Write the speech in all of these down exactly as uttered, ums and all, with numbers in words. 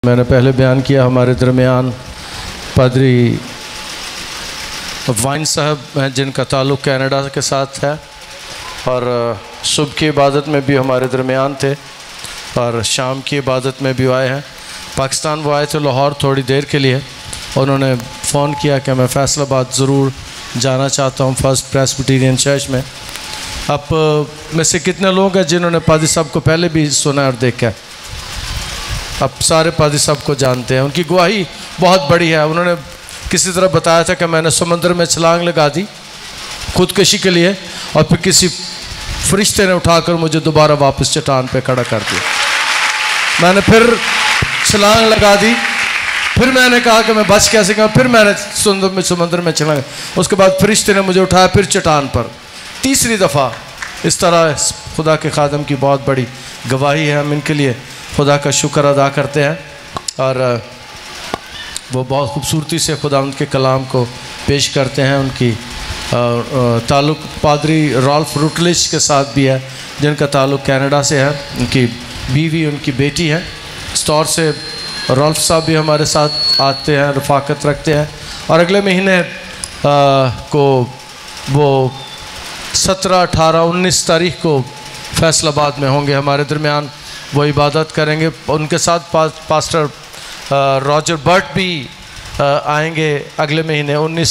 मैंने पहले बयान किया हमारे दरमियान पादरी वाइन साहब हैं जिनका ताल्लुक़ कनाडा के साथ है और सुबह की इबादत में भी हमारे दरमियान थे और शाम की इबादत में भी आए हैं। पाकिस्तान वो आए थे लाहौर थोड़ी देर के लिए, उन्होंने फ़ोन किया कि मैं फैसलाबाद ज़रूर जाना चाहता हूँ फर्स्ट प्रेस्बिटेरियन चर्च में। अब में से कितने लोग हैं जिन्होंने पादरी साहब को पहले भी सुना और देखा है? अब सारे पादरी साहब को जानते हैं, उनकी गवाही बहुत बड़ी है। उन्होंने किसी तरह बताया था कि मैंने समुद्र में छलांग लगा दी खुदकशी के लिए और फिर किसी फरिश्ते ने उठाकर मुझे दोबारा वापस चट्टान पे खड़ा कर दिया। मैंने फिर छलांग लगा दी, फिर मैंने कहा कि मैं बच कैसे गया, फिर मैंने समुद्र में समुद्र में छलांग, उसके बाद फरिश्ते ने मुझे उठाया फिर चट्टान पर तीसरी दफ़ा। इस तरह खुदा के खादम की बहुत बड़ी गवाही है। हम इनके लिए खुदा का शुक्र अदा करते हैं और वो बहुत खूबसूरती से खुदा उनके कलाम को पेश करते हैं। उनकी ताल्लुक़ पादरी रॉल्फ रूटलिच के साथ भी है जिनका ताल्लुक़ कनाडा से है। उनकी बीवी उनकी बेटी है। इस तौर से रॉल्फ साहब भी हमारे साथ आते हैं, रफ़ाकत रखते हैं और अगले महीने को वो सत्रह अठारह उन्नीस तारीख को फैसलाबाद में होंगे हमारे दरमियान, वो इबादत करेंगे। उनके साथ पा, पास्टर रॉजर बर्ट भी आ, आएंगे अगले महीने उन्नीस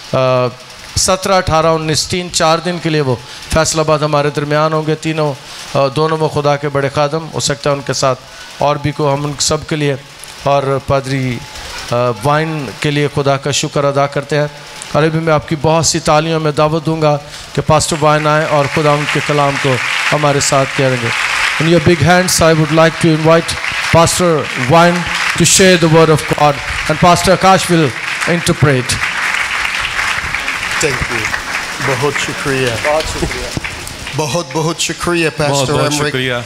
सत्रह अठारह उन्नीस तीन चार दिन के लिए वो फैसलाबाद हमारे दरमियान होंगे। तीनों आ, दोनों वो खुदा के बड़े खादम, हो सकता है उनके साथ और भी को हम उन सब के लिए और पादरी वाइन के लिए खुदा का शुक्र अदा करते हैं। और अभी मैं आपकी बहुत सी तालियों में दावत दूंगा कि पास्टर वाइन आए और खुदा उनके कलाम को हमारे साथ करेंगे। In your big hands, I would like to invite Pastor Wine to share the word of God, and Pastor Akash will interpret. Thank you. बहुत शुक्रिया। बहुत शुक्रिया। बहुत बहुत शुक्रिया, Pastor Emmerich.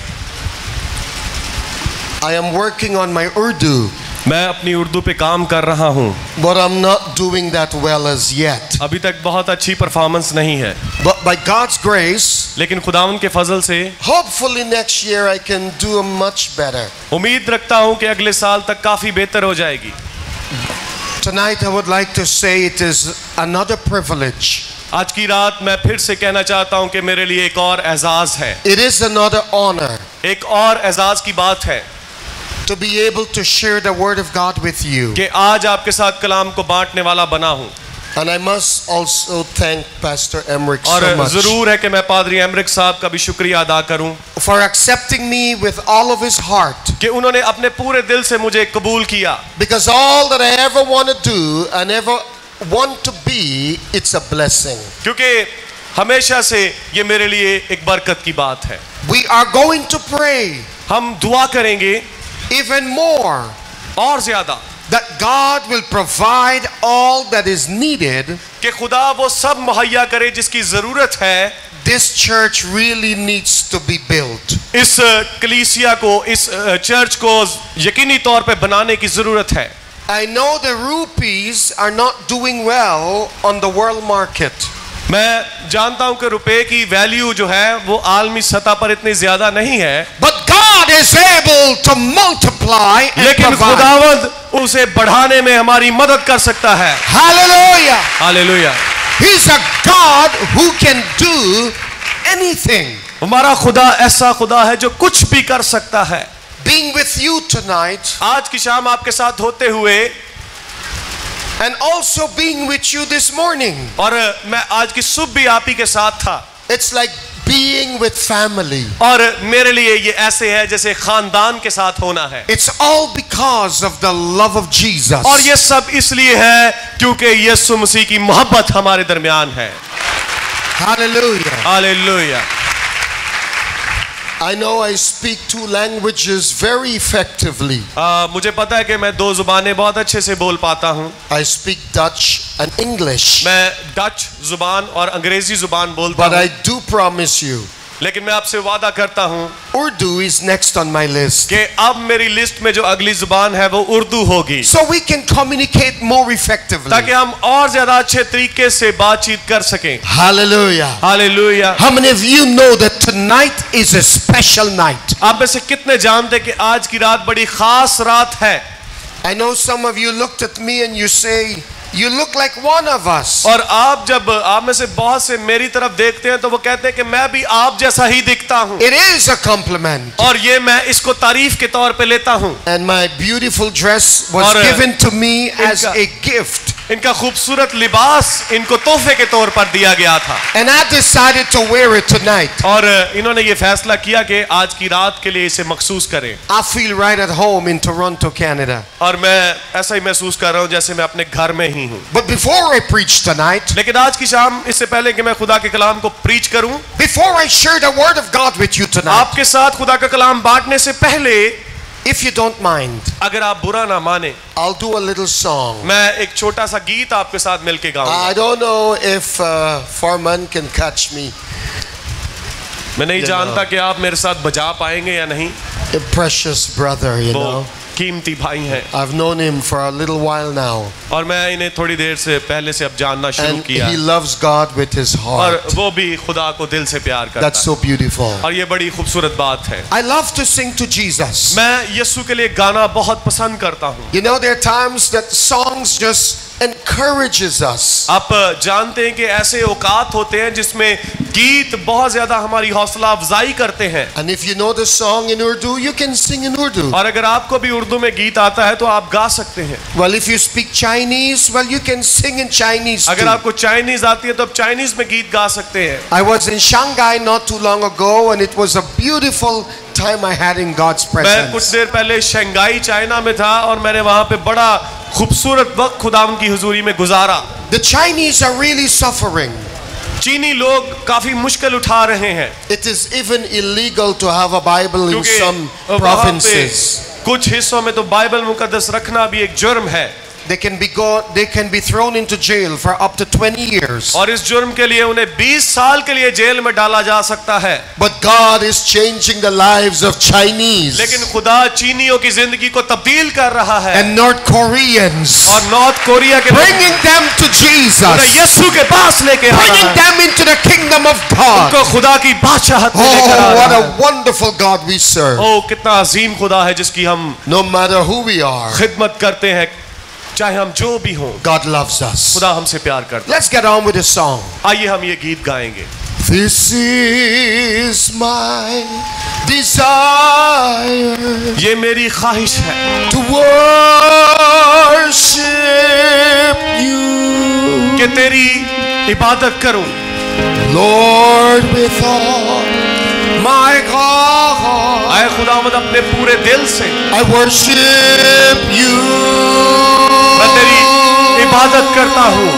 I am working on my Urdu. मैं अपनी उर्दू पे काम कर रहा हूँ, but I'm not doing that well as yet. अभी तक बहुत अच्छी परफॉर्मेंस नहीं है, but by God's grace, लेकिन खुदावंद के फजल से hopefully next year I can do much better. उम्मीद रखता हूँ कि अगले साल तक काफी बेहतर हो जाएगी। Tonight I would like to say it is another privilege. आज की रात मैं फिर से कहना चाहता हूँ कि मेरे लिए एक और एजाज है, it is another honor, एक और एजाज की बात है to be able to share the word of God with you. कि आज आपके साथ कलाम को बांटने वाला बना हूँ। And I must also thank Pastor Emmerich और so much. जरूर है कि मैं पादरी एमरिक साहब का भी शुक्रिया अदा करूँ for accepting me with all of his heart. कि उन्होंने अपने पूरे दिल से मुझे कबूल किया। Because all that I ever want to do and ever want to be, it's a blessing. क्योंकि हमेशा से ये मेरे लिए एक बरकत की बात है। We are going to pray. हम दुआ करेंगे even more, और ज्यादा, that God will provide all that is needed. कि खुदा वो सब मुहैया करे जिसकी जरूरत है। This church really needs to be built. इस कलीसिया को, इस चर्च को यकीनी तौर पे बनाने की जरूरत है। I know the rupees are not doing well on the world market. मैं जानता हूं कि रुपए की वैल्यू जो है वो आलमी सतह पर इतनी ज्यादा नहीं है, but God is able to multiply and लेकिन provide. खुदावंद उसे बढ़ाने में हमारी मदद कर सकता है। Hallelujah. Hallelujah. He's a God who can do anything. हमारा खुदा ऐसा खुदा है जो कुछ भी कर सकता है। Being with you tonight, आज की शाम आपके साथ होते हुए, and also being with you this morning, और मैं आज की सुबह भी आप ही के साथ था। it's like being with family. और मेरे लिए ये ऐसे है जैसे खानदान के साथ होना है। It's all because of the love of Jesus. और ये सब इसलिए है क्योंकि यीशु मसीह की मोहब्बत हमारे दरमियान है। Hallelujah. Hallelujah. I know I speak two languages very effectively. आ, मुझे पता है कि मैं दो जुबानें बहुत अच्छे से बोल पाता हूँ। I speak Dutch and English. मैं डच जुबान और अंग्रेजी जुबान बोलता But हूँ। I do promise you, लेकिन मैं आपसे वादा करता हूँ Urdu is next on my list. कि अब मेरी लिस्ट में जो अगली जुबान है वो उर्दू होगी, So we can communicate more effectively. ताकि हम और ज्यादा अच्छे तरीके से बातचीत कर सकें। Hallelujah. Hallelujah. How many of you know that tonight is a special night? आप में से कितने जानते कि आज की रात बड़ी खास रात है? I know some of you looked at me and you say, you look like one of us. और आप जब आप में से बहुत से मेरी तरफ देखते हैं तो वो कहते हैं कि मैं भी आप जैसा ही दिखता हूँ. It is a compliment. और ये मैं इसको तारीफ के तौर पे लेता हूँ. And my beautiful dress was और given to me as इनका- a gift. इनका खूबसूरत लिबास इनको तोहफे के तौर पर दिया गया था. And I decided to wear it tonight. और इन्होंने ये फैसला किया कि आज की रात के लिए इसे मखसूस करें. I feel right at home in Toronto, Canada. और मैं ऐसा ही महसूस कर रहा हूँ जैसे मैं अपने घर में ही हूँ. But before I preach tonight, लेकिन आज की शाम इससे पहले कि मैं खुदा के कलाम को प्रीच करूं, before I share the word of God with you tonight, आपके साथ खुदा का कलाम बांटने से पहले, if you don't mind, अगर आप बुरा ना माने, I'll do a little song. मैं एक छोटा सा गीत आपके साथ मिलके गाऊंगा. I don't know if uh, Foreman can catch me. मैं नहीं जानता कि आप मेरे साथ बजा पाएंगे या नहीं. A precious brother, you वो know. कीमती भाई हैं I've known him for a little while now. और मैं इन्हें थोड़ी देर से पहले से अब जानना शुरू And किया he loves God with his और heart. वो भी खुदा को दिल से प्यार करता That's so beautiful. है और ये बड़ी खूबसूरत बात है. I love to sing to Jesus. मैं यीशु के लिए गाना बहुत पसंद करता हूँ. You know, there are times that songs just encourages us. आप जानते हैं कि ऐसे औकात होते हैं जिसमें गीत बहुत ज्यादा हमारी हौसला अफजाई करते हैं. And if you know the song in Urdu, you can sing in Urdu. और अगर आपको भी उर्दू में गीत आता है तो आप गा सकते हैं. Well, if you speak Chinese, well, you can sing in Chinese अगर too. आपको चाइनीज आती है तो आप चाइनीज में गीत गा सकते हैं. I was in Shanghai not too long ago, and it was a beautiful time I had in God's मैं कुछ presence. देर पहले शंघाई चाइना में था और मैंने वहां पे बड़ा खूबसूरत वक्त खुदावंद की हुजूरी में गुजारा. The Chinese are really suffering. चीनी लोग काफी मुश्किल उठा रहे हैं It is even illegal to have a Bible in क्योंकि some वहां पे provinces. कुछ हिस्सों में तो बाइबल मुकद्दस रखना भी एक जुर्म है. They can be go, they can be thrown into jail for up to twenty years. और इस जुर्म के लिए उन्हें बीस साल के लिए जेल में डाला जा सकता है. But God is changing the lives of Chinese लेकिन खुदा चीनियों की जिंदगी को तब्दील कर रहा है and North Koreans, और नॉर्थ कोरिया के bringing them to उन्हें Jesus, यीशु के पास लेके आ bringing रहा है. them into the kingdom of God. उनको खुदा की बादशाहत में लेकर आ Oh, what रहा a है. wonderful God we serve. ओ कितना अजीम खुदा है जिसकी हम No matter who we are, खिदमत करते हैं, चाहे हम जो भी हों. God loves us. खुदा हमसे प्यार करता Let's get on with the song. है. आइए हम ये गीत गाएंगे. This is my desire ये मेरी ख्वाहिश है to worship you, कि तेरी इबादत करूं Lord, with all my heart. आए खुदावंद अपने पूरे दिल से I worship you. मैं तेरी इबादत करता हूं.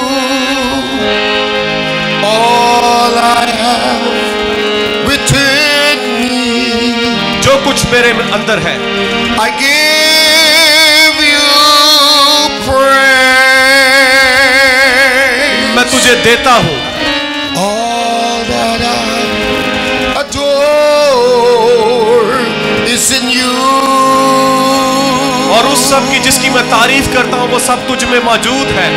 All I have within me, जो कुछ मेरे में अंदर है I give you praise. मैं तुझे देता हूं. All that I adore is in you. और उस सब की जिसकी मैं तारीफ करता हूं वो सब तुझ में मौजूद है.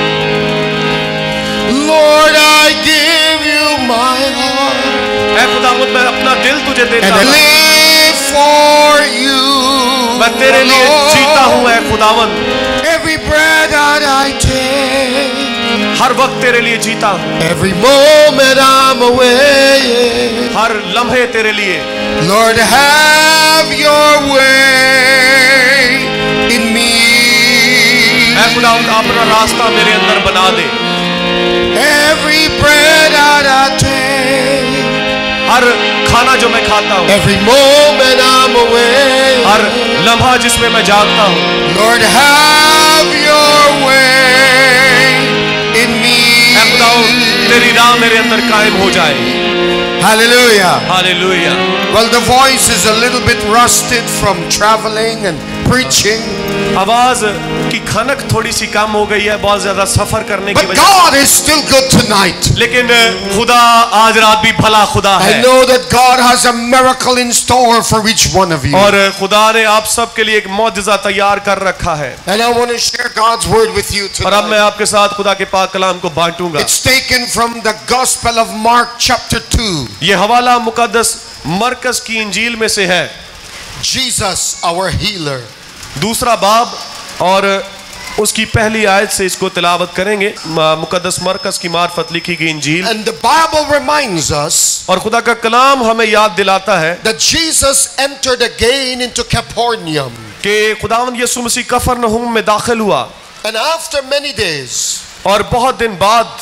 Lord, I give you my heart ऐ खुदावंद मैं अपना दिल तुझे देता and I हूं. live for you. मैं तेरे लिए Lord, जीता हूं ऐ खुदावंद. every breath that I take, हर वक्त तेरे लिए जीता हूं. every moment I'm away. हर लम्हे तेरे लिए. Lord, have your way in me. ऐ खुदावंद अपना रास्ता मेरे अंदर बना दे. Every breath that I take, हर खाना जो मैं खाता हूं, every moment I'm away. हर लम्हा जिसमें मैं जागता हूं, Lord, have your way in me. ऐ खुदावंद तेरी राह मेरे अंदर कायम हो जाए. Hallelujah. Hallelujah. Well, the voice is a little bit rusted from traveling and preaching, आवाज की खनक थोड़ी सी कम हो गई है बहुत ज्यादा सफर करने की but वजह God is still good tonight. से. लेकिन खुदा आज रात भी भला खुदा I है. know that God has a miracle in store for each one of you. और खुदा ने आप सब के लिए एक मौजज़ा तैयार कर रखा है. And I want to share God's word with you और अब मैं tonight. आपके साथ खुदा के पाक कलाम को बांटूंगा. It's taken from the Gospel of Mark chapter two. ये हवाला मुकद्दस मरकस की इंजील में से है. Jesus, our healer. दूसरा बाब और उसकी पहली आयत से इसको तिलावत करेंगे। मुकद्दस मरकस की मार्फत लिखी गई इंजील। And the Bible reminds us और खुदा का कलाम हमें याद दिलाता है that Jesus entered again into Capernaum. कि खुदावंद यीशु मसीह कफरनहूम में दाखिल हुआ। And after many days, और बहुत दिन बाद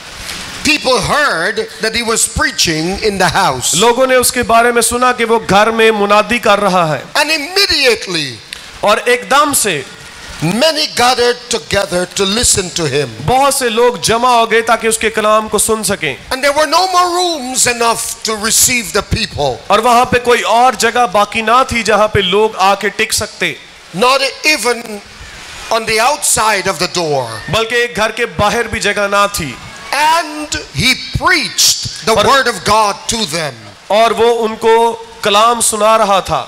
people heard that he was preaching in the house. लोगों ने उसके बारे में सुना कि वो घर में मुनादी कर रहा है। And immediately, और एकदम से many gathered together to listen to him. बहुत से लोग जमा हो गए ताकि उसके कलाम को सुन सकें। And there were no more rooms enough to receive the people. और वहां पे कोई और जगह बाकी ना थी जहां पे लोग आके टिक सकते। Not even on the outside of the door. बल्कि घर के बाहर भी जगह ना थी। And he preached the word of God to them. और वो उनको कलाम सुना रहा था।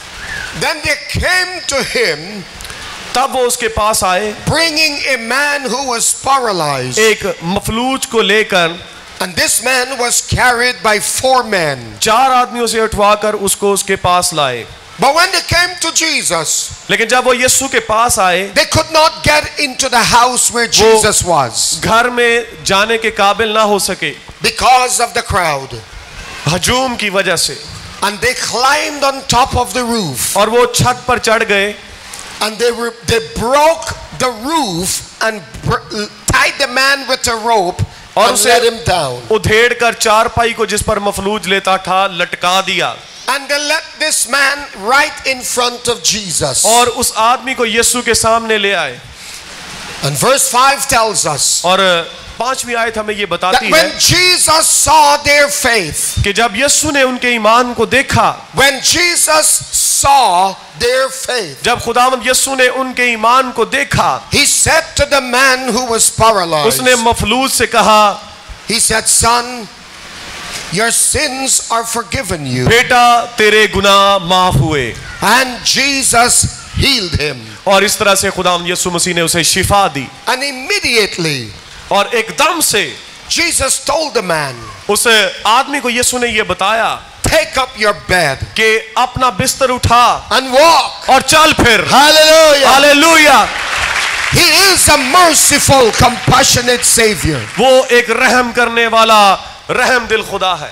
Then they came to him, तब वो उसके पास आए, bringing a man who was paralyzed. एक मफलूज को लेकर। And this man was carried by four men. चार आदमियों से उठवाकर उसको उसके पास लाए। But when they came to Jesus, लेकिन जब वो यीशु के पास आए, they could not get into the house where Jesus was घर में जाने के काबिल ना हो सके because of the crowd. हजूम की वजह से। And they climbed on top of the roof. और वो छत पर चढ़ गए। And they were, they broke the roof and br- tied the man with a rope और and let him down. उधेड़ कर चारपाई को जिस पर मफलूज लेता था लटका दिया। And they let this man right in front of Jesus. और उस आदमी को यीशु के सामने ले आए। And verse five tells us और पांचवी आयत हमें ये that बताती when है Jesus saw their faith, कि जब यीशु ने उनके ईमान को देखा, when Jesus saw their faith, जब खुदावंद यीशु ने उनके ईमान को देखा, he said to the man who was paralyzed, उसने मफलूज से कहा, he said, son, your sins are forgiven you. बेटा तेरे गुनाह माफ हुए। And Jesus healed him. और इस तरह से खुदावंद यीशु मसीह ने उसे शिफा दी। And immediately और एकदम से Jesus told the man, उस आदमी को यीशु ने ये बताया take up your bed कि अपना बिस्तर उठा and walk. और चल फिर। Hallelujah. Hallelujah. He is a merciful, compassionate Savior. वो एक रहम करने वाला रहम दिल खुदा है।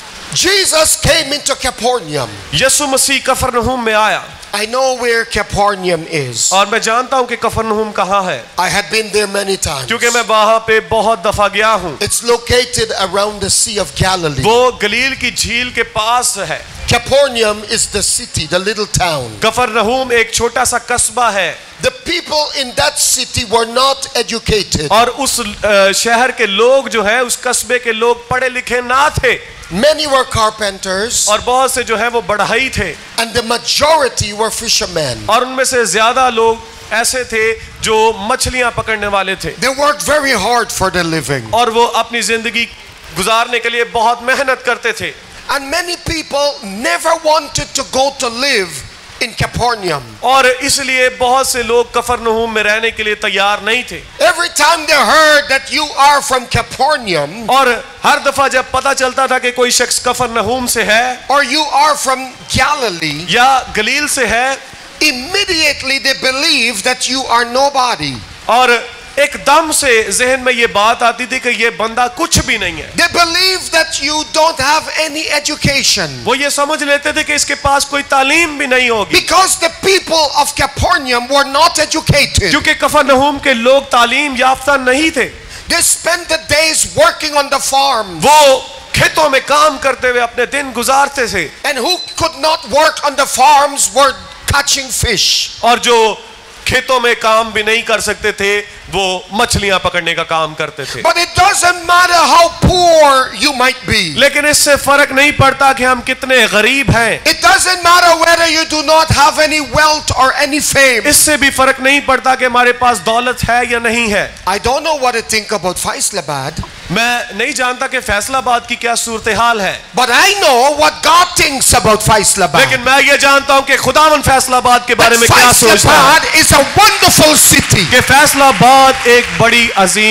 Jesus came into Capernaum. यीशु मसीह कफरनहूम में आया। I know where Capernaum is. और मैं जानता हूं कि कफरनहूम कहाँ है, I had been there many times. क्योंकि मैं वहां पे बहुत दफा गया हूं। It's located around the Sea of Galilee. वो गलील की झील के पास है। Capernaum is the city, the little town. कफरनहूम एक छोटा सा कस्बा है। The people in that city were not educated. और उस शहर के लोग जो है, उस कस्बे के लोग पढ़े लिखे ना थे। Many were carpenters. और बहुत से जो है वो बढ़ई थे। And the majority were fishermen. और उनमें से ज्यादा लोग ऐसे थे जो मछलियां पकड़ने वाले थे। They worked very hard for their living. और वो अपनी जिंदगी गुजारने के लिए बहुत मेहनत करते थे। And many people never wanted to go to live in Capernaum. और इसलिए बहुत से लोग कफरनहूम में रहने के लिए तैयार नहीं थे। Every time they heard that you are from Capernaum, और हर दफा जब पता चलता था कि कोई शख्स कफरनहूम से है or you are from Galilee, या गलील से है, immediately they believe that you are nobody. और एकदम से जहन में ये बात आती थी कि ये बंदा कुछ भी नहीं है। They believe that you don't have any education. वो ये समझ लेते थे कि इसके पास कोई तालीम भी नहीं होगी, Because the people of Capernaum were not educated. क्योंकि कफरनहूम के लोग तालीम याफ्ता नहीं थे। They spent the days working on the farms. वो खेतों में काम करते हुए अपने दिन गुजारते थे। And who could not work on the farms were catching fish. और जो खेतों में काम भी नहीं कर सकते थे, वो मछलियां पकड़ने का काम करते थे। But it doesn't matter how poor you might be. लेकिन इससे फर्क नहीं पड़ता कि हम कितने गरीब हैं। It doesn't matter whether you do not have any wealth or any fame. इससे भी फर्क नहीं पड़ता कि हमारे पास दौलत है या नहीं है। I don't know what to think about Faisalabad. मैं नहीं जानता कि फैसलाबाद की क्या सूरत हाल है, But I know what God thinks about Faisalabad. लेकिन मैं ये जानता हूं कि खुदावन फैसलाबाद के बारे But में क्या सोचता है। Faisalabad is a wonderful city. कि फैसलाबाद एक बड़ी अजीम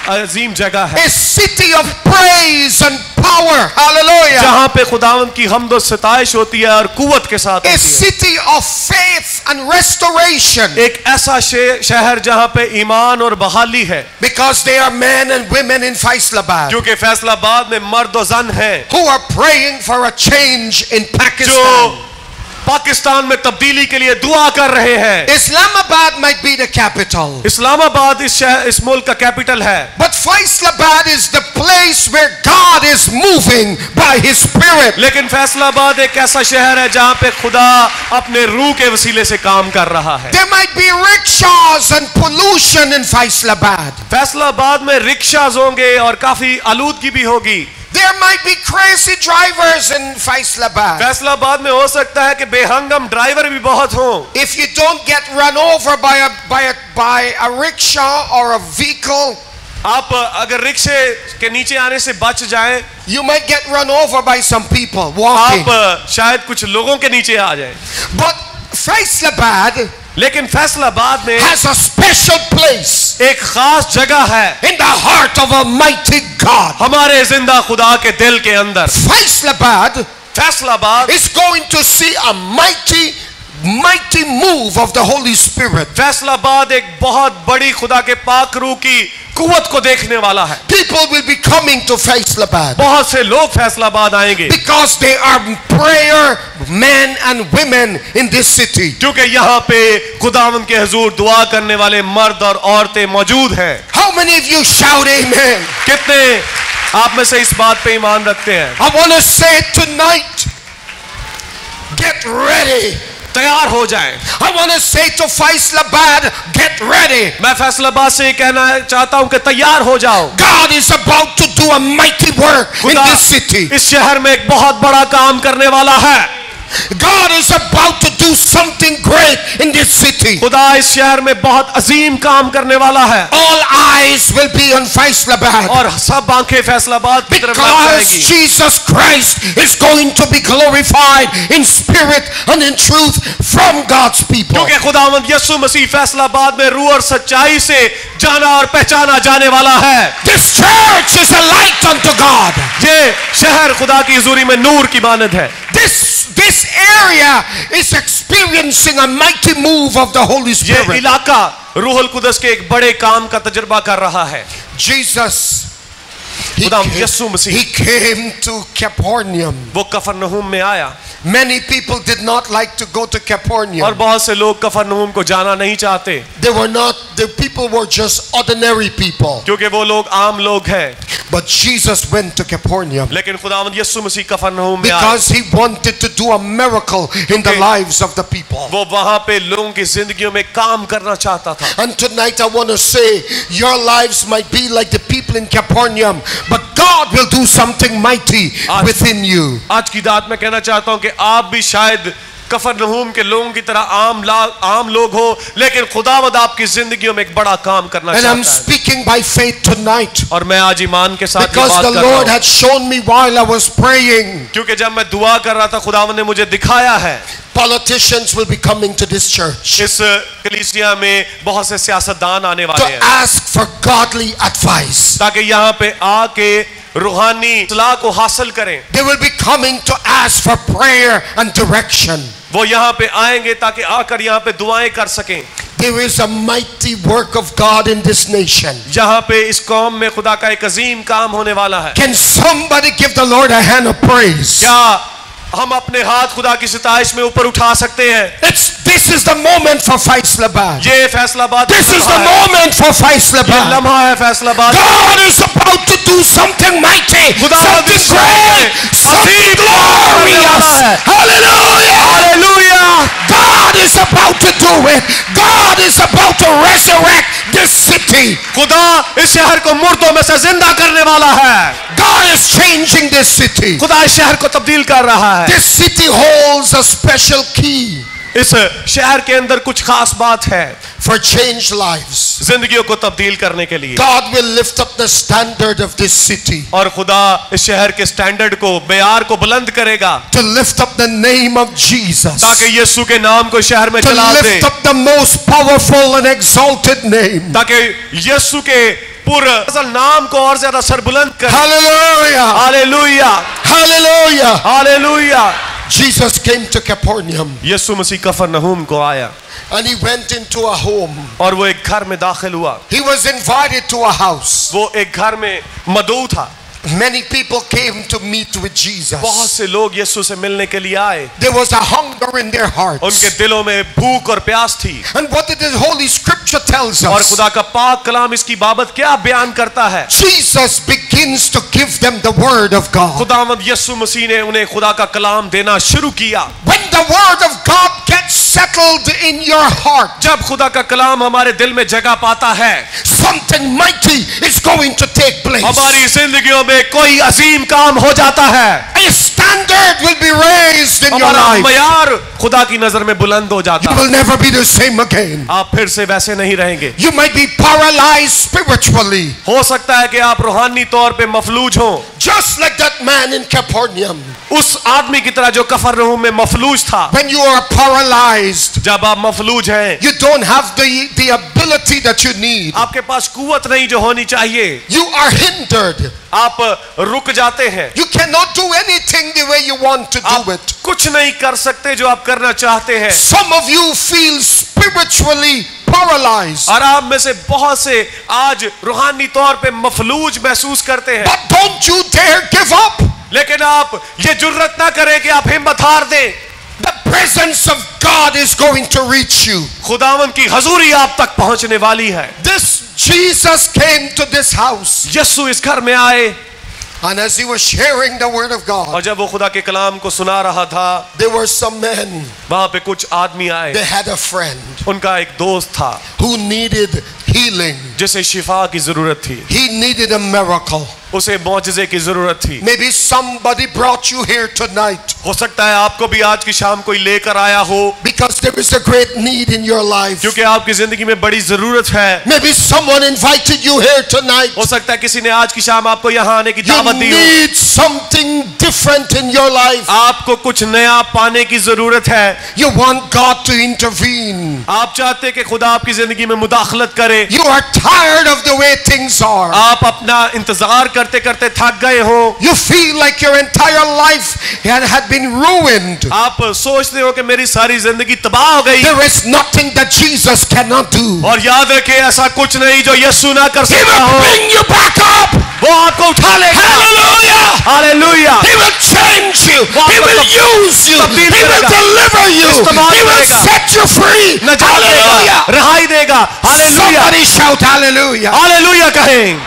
अजीम जगह है, a city of praise and power. Hallelujah. जहाँ पे खुदावंद की हमद और सताइश होती है और कुव्वत के साथ A होती है। city of faith and restoration. एक ऐसा शे- शहर जहाँ पे ईमान और बहाली है, Because there are men and women in Faisalabad क्योंकि फैसलाबाद में मर्द और जन हैं who are praying for a change in जो Pakistan. पाकिस्तान में तब्दीली के लिए दुआ कर रहे हैं। Islamabad might be the capital, Islamabad इस शहर इस मुल्क का कैपिटल है, but Faisalabad is the place where God is moving by His Spirit. लेकिन फैसलाबाद एक ऐसा शहर है जहाँ पे खुदा अपने रूह के वसीले से काम कर रहा है। There might be rickshaws and pollution in Faisalabad. Faisalabad में रिक्शाज होंगे और काफी आलूदगी भी होगी। There might be crazy drivers in Faisalabad. Faisalabad में हो सकता है कि बेहंगम ड्राइवर भी बहुत हों। If you don't get run over by a by a by a rickshaw or a vehicle, आप अगर रिक्शे के नीचे आने से बच जाएं, you might get run over by some people walking. आप शायद कुछ लोगों के नीचे आ जाएं। But Faisalabad लेकिन फैसलाबाद में has a special place एक खास जगह है in the heart of Almighty God. हमारे जिंदा खुदा के दिल के अंदर। Faisalabad Faisalabad is going to see a mighty mighty move of the Holy Spirit. Faisalabad एक बहुत बड़ी खुदा के पाक रूह की कुव्वत को देखने वाला है। People will be coming to Faisalabad बहुत से लोग फैसलाबाद आएंगे because they are prayer men and women in this city. क्योंकि यहाँ पे खुदावंद के हुजूर दुआ करने वाले मर्द और औरतें मौजूद हैं। How many of you shout amen? कितने आप में से इस बात पे ईमान रखते हैं? I want to say tonight, get ready. तैयार हो जाएं। I want to say to Faisalabad, get ready. मैं फैसलाबाद से ये कहना चाहता हूं कि तैयार हो जाओ। God is about to do a mighty work in खुदा this city. इस शहर में एक बहुत बड़ा काम करने वाला है। God is about to do something great in this city. खुदा इस शहर में बहुत अजीम काम करने वाला है All eyes will be on Faisalabad और सब आंखें फैसलाबाद की तरफ लग because जाएंगी, Jesus Christ is going to be glorified in spirit and in truth from God's people. क्योंकि खुदावंद यीशु मसीह फैसलाबाद में रूह और सच्चाई से जाना और पहचाना जाने वाला है। This church is a light unto God. ये शहर खुदा की हुजूरी में नूर की मानद है। This this area is experiencing a mighty move of the Holy ये Spirit. इलाका रूहुल कुदस के एक बड़े काम का तजुर्बा कर रहा है। Jesus, he खुदाम came, Yeshu Masih he came to Capernaum. वो कफरनहूम में आया Many people did not like to go to और Capernaum. बहुत से लोग कफरनहूम को जाना नहीं चाहते They were not, the people were just ordinary people. क्योंकि वो लोग आम लोग हैं। But Jesus went to Capernaum लेकिन खुदावंद यीशु मसीह कफरनहूम में आए। because he wanted to do a miracle in the Okay. lives of the people. वो वहां पे लोगों की जिंदगियों में काम करना चाहता था। And tonight I want to say, your lives might be like the people in Capernaum, but God will do something mighty आज- within you. आज की दात में कहना चाहता हूं कि आप भी शायद कफरनहूम के लोगों की तरह आम ला- आम लोग हो, लेकिन खुदावंद आपकी जिंदगियों में एक बड़ा काम करना And I'm चाहता है। speaking by faith tonight और मैं आज ईमान के साथ ये because बात the कर रहा Lord हूं, had shown me while I was praying. क्योंकि जब मैं दुआ कर रहा था खुदावंद ने मुझे दिखाया है Politicians will be coming to this church इस कलीसिया में बहुत से सियासतदान आने to वाले हैं ask for godly advice. ताकि यहाँ पे आके रूहानी सलाह को हासिल करें। They will be coming to ask for prayer and direction. वो यहाँ पे आएंगे ताकि आकर यहाँ पे दुआएं कर सकें। There is a mighty work of God in this nation. यहाँ पे इस कौम में खुदा का एक अजीम काम होने वाला है। Can somebody give the Lord a hand of praise? क्या हम अपने हाथ खुदा की सिताइश में ऊपर उठा सकते हैं? It's this is the moment for Faisalabad. ये फैसलाबाद This is the है। moment for ये Faisalabad. लम्हा है Faisalabad. God is about to do something mighty, खुदा something इस great, समय something अजीब काम करने glorious. वाला है। Hallelujah! Hallelujah! God is about to do it. God is about to resurrect this city. खुदा इस शहर को मुर्दों में से जिंदा करने वाला है। God is changing this city. खुदा इस शहर को तब्दील कर रहा है। This city holds a special key इस शहर के अंदर कुछ खास बात है for changed lives. जिंदगियों को तब्दील करने के लिए। God will lift up the standard of this city और खुदा इस शहर के स्टैंडर्ड को बेयार को बुलंद करेगा to lift up the name of Jesus, ताकि यीशु के नाम को शहर में to चला दे, lift up the most powerful and exalted name. ताकि यीशु के पुर असल नाम को और ज्यादा सरबुलंद कर। Hallelujah. Hallelujah, Hallelujah. Hallelujah. Jesus came to Capernaum यीशु मसीह कफरनहूम को आया and he went into a home. और वो एक घर में दाखिल हुआ। He was invited to a house. वो एक घर में मदऊ था। Many people came to meet with Jesus. बहुत से लोग यीशु से मिलने के लिए आए। There was a hunger in their hearts. उनके दिलों में भूख और प्यास थी। And what did the Holy Scripture tells और us? खुदा का पाक कलाम इसकी बाबत क्या बयान करता है? Jesus begins to give them the word of God. खुदावंद यीशु मसीह ने उन्हें खुदा का कलाम देना शुरू किया। When the word of God gets settled in your heart, जब खुदा का कलाम हमारे दिल में जगह पाता है, something mighty is going to take place. हमारी जिंदगियों में कोई अजीम काम हो जाता है। A standard will be raised in your हमारा life. मयार खुदा की नजर में बुलंद हो जाता You है। will never be the same again. आप फिर से वैसे नहीं रहेंगे। You might be paralyzed spiritually, हो सकता है कि आप रूहानी तौर पे मफलूज हो, just like that man in Capernaum. उस आदमी की तरह जो कफरनहूम में मफलूज था। When you are paralyzed, जब आप मफलूज हैं, you don't have the, the ability that you need. आपके पास कुव्वत नहीं जो होनी चाहिए, You are hindered. आप रुक जाते हैं। You cannot do anything the way you want to आप do it. कुछ नहीं कर सकते जो आप करना चाहते हैं। Some of you feel spiritually paralyzed. और आप में से बहुत से आज रूहानी तौर पे मफलूज महसूस करते हैं। But don't you dare give up. लेकिन आप ये जुर्रत ना करें कि आप हिम्मत हार दें। The presence of God is going to reach you. खुदावन की हजूरी आप तक पहुंचने वाली है। This Jesus came to this house, यीशु इस घर में आए and as he was sharing the word of और God, जब वो खुदा के कलाम को सुना रहा था, there were some men. वहां पे कुछ आदमी आए। They had a friend उनका एक दोस्त था who needed healing. जिसे शिफा की जरूरत थी, He needed a miracle. उसे मौजज़े की जरूरत थी। Maybe somebody brought you here tonight हो सकता है आपको भी आज की शाम कोई लेकर आया हो, because there is a great need in your life. क्योंकि आपकी जिंदगी में बड़ी जरूरत है। Maybe someone invited you here tonight. हो सकता है किसी ने आज की शाम आपको यहाँ आने की You दावत दी हो। need something different in your life. आपको कुछ नया पाने की जरूरत है। You want God to intervene. आप चाहते कि खुदा आपकी जिंदगी में मुदाखलत करे। You are tired of the way things are. आप अपना इंतजार करते करते थक गए हो। You feel like your entire life had, had been ruined. आप सोचते हो कि मेरी सारी जिंदगी तबाह हो गई। There is nothing that Jesus cannot do. और याद रखे ऐसा कुछ नहीं जो यीशु ना कर He सकता will हो। bring you back up. वो आपको उठा लेगा। Hallelujah. Hallelujah. He will change you. वो He आपको will तब- use you. तब्दील He will करेगा। deliver you. इस्तेमाल He will करेगा। set you free. नजात देगा, Hallelujah. रहाई देगा। Hallelujah. Somebody shout hallelujah. Hallelujah कहें।